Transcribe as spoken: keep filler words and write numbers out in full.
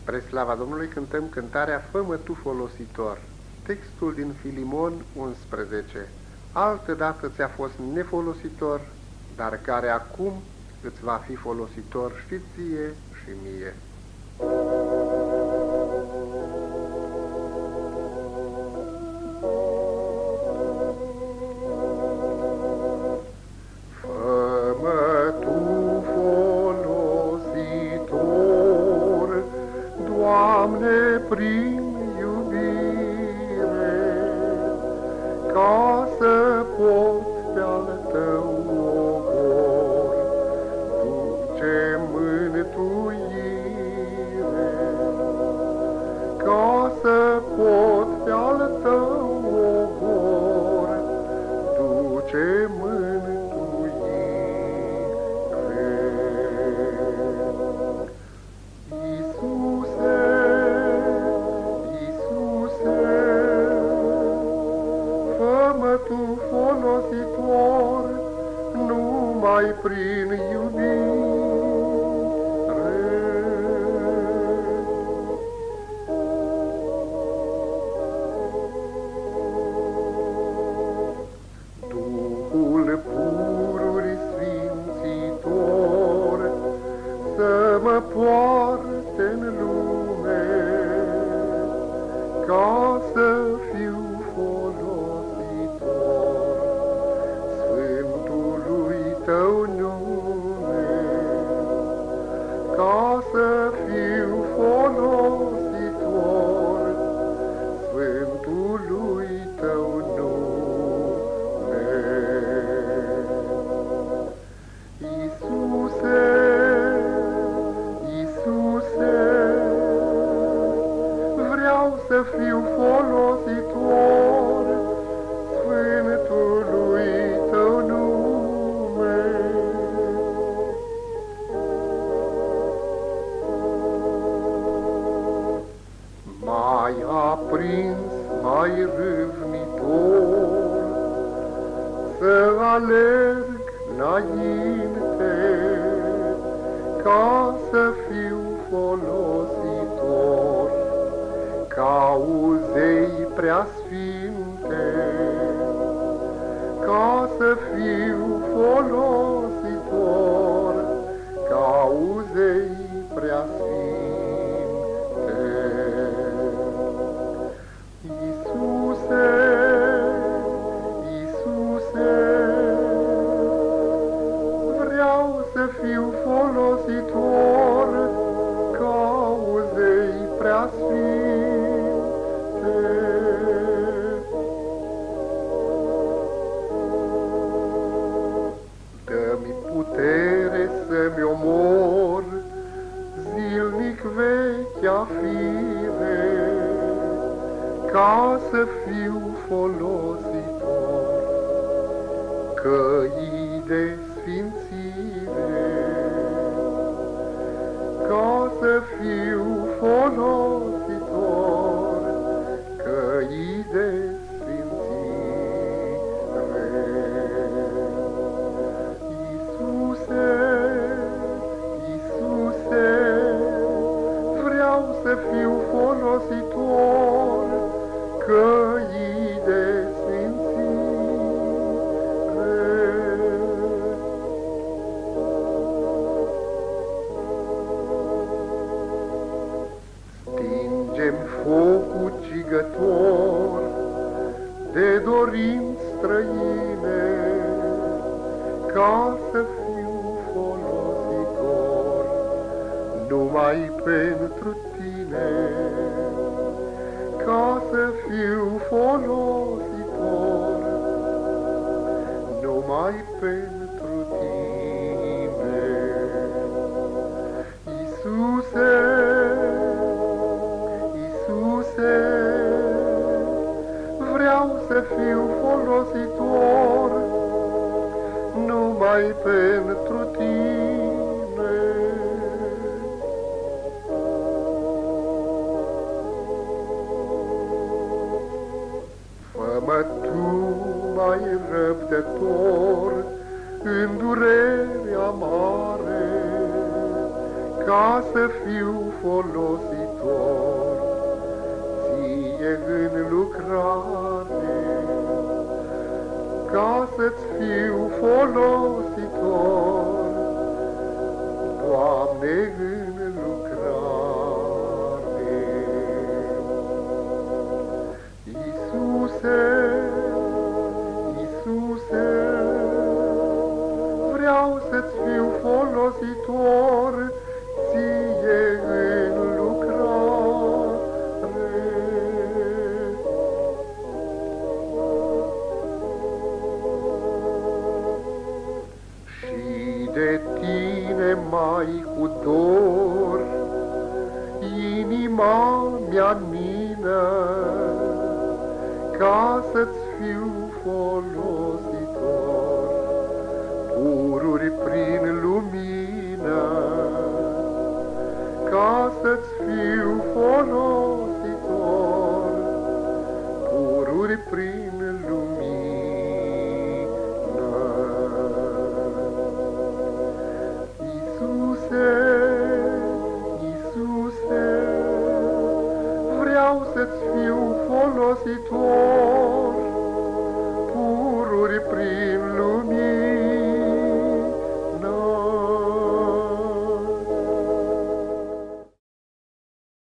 Spre slava Domnului cântăm cântarea Fă-mă tu folositor. Textul din Filimon unsprezece. Altădată ți-a fost nefolositor, dar care acum îți va fi folositor și ție și mie. Fă-mă tu folositor, Doamne, prin iubire, ca să pot pe-al Tău ogor duce mântuire, ca să pot pe-al Tău ogor duce mântuire. Iisuse, Iisuse, fă-mă tu folositor numai prin iubire. Duhul pururi sfințitor să mă poarte în lume, ca să fiu folositor Sfântului Tău nume, ca să fiu folositor Sfântului Tău nume. Iisuse, Iisuse, vreau să fiu folositor Sfântului Tău nume. Mai aprins, mai râvnitor, să alerg înainte, ca să fiu folositor, cauzei preasfinte, ca să fiu folositor, cauzei preasfinte. Iisuse, Iisuse, vreau să fiu folositor cauzei preasfinte. Dă-mi putere să-mi omor zilnic vechea fire, ca să fiu folositor căii de sfințire, ca să fiu folositor căii de sfințire. Iisuse, Iisuse, vreau să fiu folositor căii de sfințire. Stingem focul cigător de dorinți străine, ca să fiu folositor numai pentru Tine, ca să fiu folositor numai pentru Tine. Iisuse, Iisuse, vreau să fiu folositor numai pentru Tine. Fă-mă tu mai răbdător în durerea mare, ca să fiu folositor, ție în lucrare, ca să-ți fiu folositor, Doamne, în lucrare. Iisuse, Iisuse, vreau să-ți fiu folositor, ție în lucrare. Și de tine mai cu dor, inima mea nină, ca să-ți fiu folositor, pururi prin lumină, ca să-ți fiu folositor, pururi prin lumină. Iisuse, Iisuse, vreau să-ți fiu folositor,